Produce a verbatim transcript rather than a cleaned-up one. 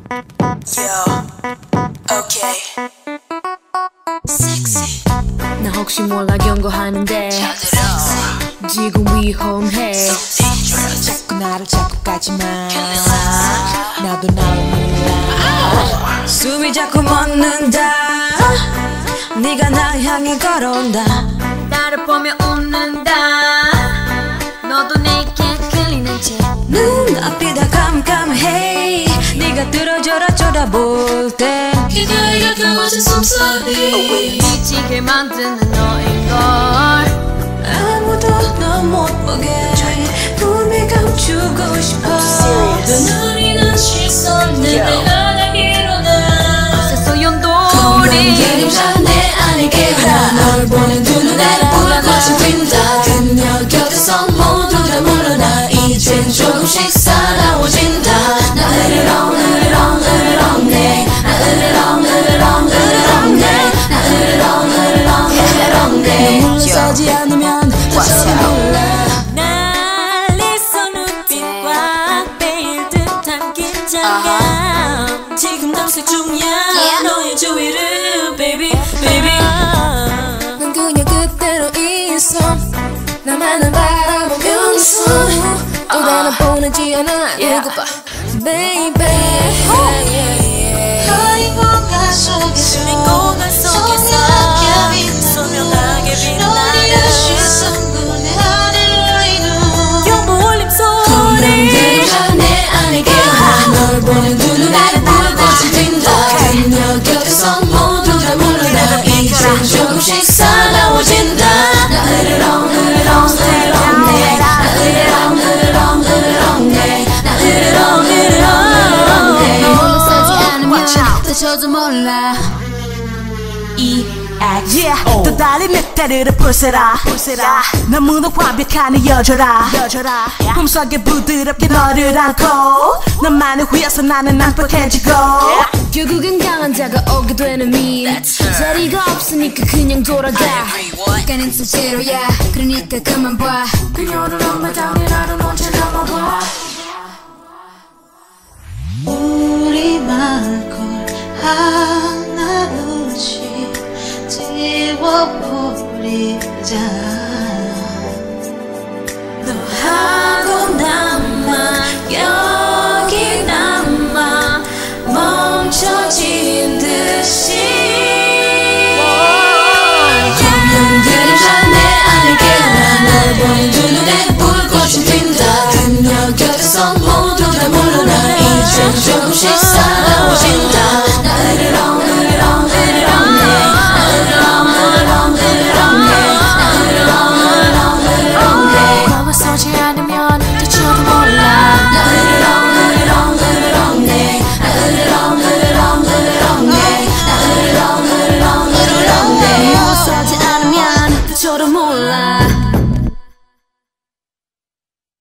Yo, okay. Sexy. 나 혹시 몰라 경고하는데 잘 들어. 지금 위험해. So dangerous. 자꾸 나를 자꾸 까지마. Killing sexy. 나도 나를 몰라. 숨이 자꾸 멎는다. 네가 날 향해 걸어온다. 나를 보며 웃는다. 너도 내게 끌리는 채 눈앞이 다 깜깜해. 네가 들어줘라 쳐다볼 때 그녀의 가까워진 숨소리 미치게 만드는 너인걸. 아무도 너 못 보게 꿈에 감추고 싶어. 눈물이는 시선 내 하나 일어나 어새 소용돌이 그림자 내 안에 깨어나 널 보는 두 눈에 불꽃이 핀다. 그녀 곁에서 모두 다 물러나 이젠 조금씩 살아오진다. 나 으르렁 으르렁 으르렁네. 나 으르렁 으르렁 으르렁네. 나 으르렁 으르렁 으르렁네. 물러서지 않으면 다쳐도 몰라. 날리서 눈빛 꽉 베일 듯한 긴장감 지금 탐색 중이야. 너의 주위를 baby baby. 난 그냥 그대로 있어. 나만을 바라보면서 또 나는 보내지 않아. 누구 봐 baby. 너의 공간 속에서 공간 속에서 선명하게 빛나는 너의 시선도 내 하늘을 이룬 영모 울림 소리 그림자 내 안에 깨어나 널 보는 두 눈에 불꽃이 핀다. 그녀 곁에서 모두 다 물러나 이젠 조금씩 살아오진다. 나 으르렁 으르렁 으르렁네. 나 으르렁 으르렁 으르렁네. 나 으르렁 으르렁 으르렁네. 물러서지 않으면 다쳐도 몰라. Yeah, 또 달리 내 때를 불세라 너무나 완벽한 여자라 품속에 부드럽게 너를 안고 너만을 위해서 나는 낭독해지고 결국엔 강한 자가 오게 되는 미 자리가 없으니까 그냥 돌아가. 가는 수제로야. 그러니까 그만 봐. 그녀를 엉망장에 나를 언제 넘어봐. 우리 마을 걸 하나둘씩 지워버리자.